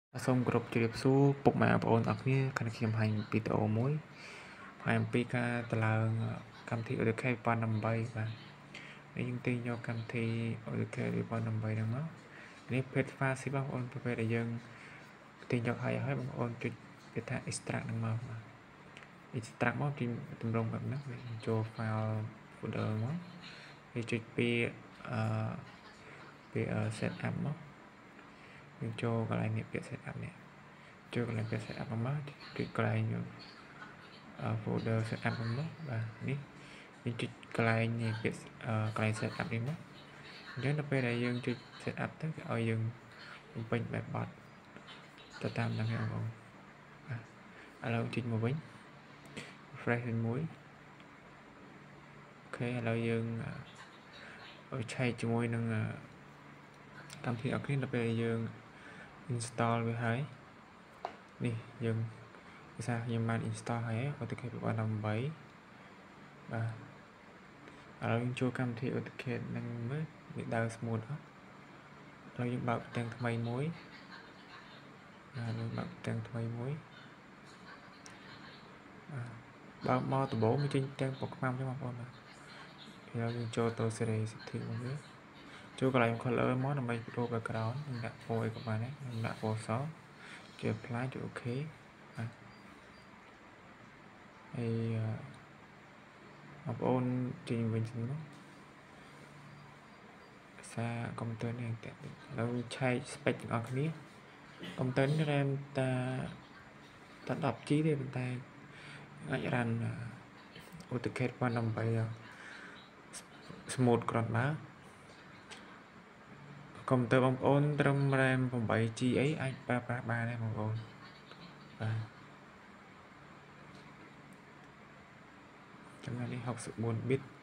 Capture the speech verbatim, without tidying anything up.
សូមគោរពជម្រាបសួរពុកម៉ែបងប្អូនអរគ្នាខណៈខ្ញុំហាញវីដេអូមួយហើយអំពីការតឡើងកម្មវិធី AutoCAD 2018 បាទនេះយើងទាញយកកម្មវិធី AutoCAD 2018ហ្នឹងមកនេះ page file សិបងប្អូនប្រភេទដែលយើងទាញយកហើយហើយបងប្អូនចុចគេថា extract ហ្នឹងមកបាទ extract មកពីទម្រង់បែបហ្នឹងចូល file folder មកហើយចុចពីអឺពី set up មកយើងចូលកន្លែងនេះពាក្យ set up នេះចូលកន្លែងពាក្យ set up មកគឺកន្លែង folder set up មកបាទនេះយើងចុចកន្លែងនេះពាក្យកន្លែង set up នេះមកអញ្ចឹងដល់ពេលដែលយើងចុច set up ទៅគេឲ្យយើងបំពេញបែបបត់ទៅតាមហ្នឹងបងប្អូនបាទឥឡូវចុចមកវិញ refresh វិញមួយអូខេឥឡូវយើងឲ្យឆែកជាមួយនឹងកម្មវិធីអរគ្នាដល់ពេលយើង install វាហើយនេះយើងភាសាខ្ញុំបាន install ហើយ AutoCAD 2018បាទឥឡូវយើងចូលកម្មវិធី AutoCAD នឹងមើលវាដើរ smooth អត់ឥឡូវយើងបើកផ្ទាំងថ្មីមួយបាទយើងបើកផ្ទាំងថ្មីមួយបាទបើកមកដំបូងវាចេញផ្ទាំងពណ៌ខ្មៅចឹងបងប្អូនបាទឥឡូវយើងចូលទៅ series setting មកវាចូលកន្លែង color មកដើម្បីបដូរ background ខ្ញុំដាក់ពណ៌អីក៏បានដែរខ្ញុំដាក់ពណ៌សចុច apply ចុច OK បាទហើយបងប្អូនចេញវិញសិនមកសារកុំព្យូទ័រនេះតែឥឡូវឆែក spec ទាំងអស់គ្នាកុំព្យូទ័រនេះ RAM តាតា 10 ជី ទេប៉ុន្តែអាច run AutoCAD 2018 smooth គ្រាន់បើកុំព្យូទ័របងប្អូនត្រឹម RAM 8 ជី អីអាចប្រើប្រាស់បានដែរបងប្អូនបាទចំណុចនេះ 64 bit